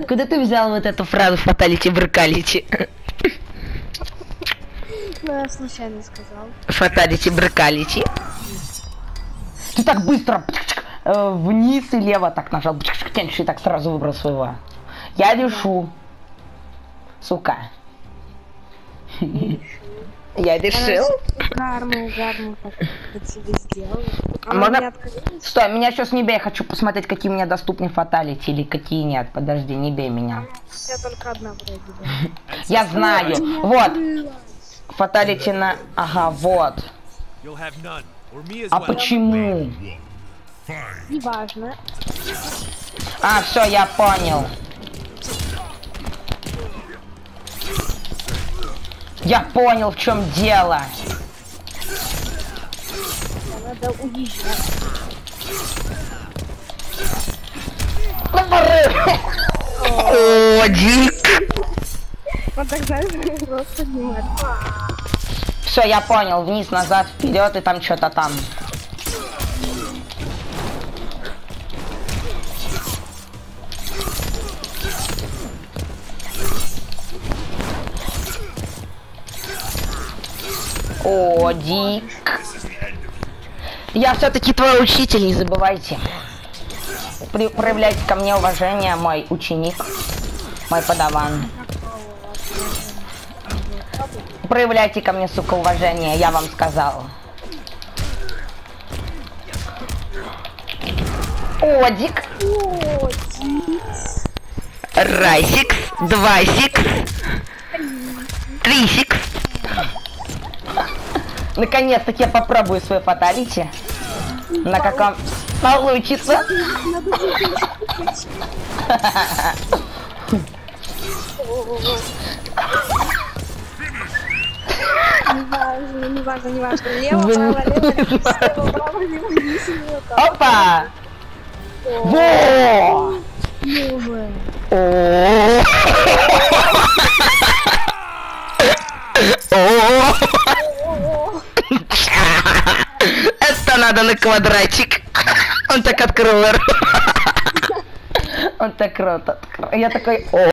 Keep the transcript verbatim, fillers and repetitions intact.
Куда ты взял вот эту фразу фаталити бракалити? Ну, я случайно сказал. Фаталити бракалити. Ты так быстро э, вниз и лево так нажал, и так сразу выбрал своего. Я решу. Сука. Я решил. Гарму, гарму, как тебе сделал. А можно... Стой, меня сейчас не бей, я хочу посмотреть, какие у меня доступны фаталити или какие нет. Подожди, не бей меня. Я только одна вроде бы. Я знаю. Вот. Фаталити на... Ага, вот. А почему? Неважно. А, все, я понял. Я понял, в чем дело. Надо уезжать. О, Дик. Вот так, знаешь, просто поднимать. Все, я понял. Вниз, назад, вперед, и там что-то там. О, Дик. Я все-таки твой учитель, не забывайте. При проявляйте ко мне уважение, мой ученик, мой подаван. Проявляйте ко мне, сука, уважение, я вам сказал. О, Дик. О, Дик. Райсикс, двасикс, трисикс. Наконец-таки я попробую свой фаталити. На каком получится. Неважно, неважно, неважно. Лево, право, лево, лево, право, лево, вниз, лево, право. Опа! Во! Лево. Это надо на квадратик. Он так открыл. Он так рот открыл. Я такой...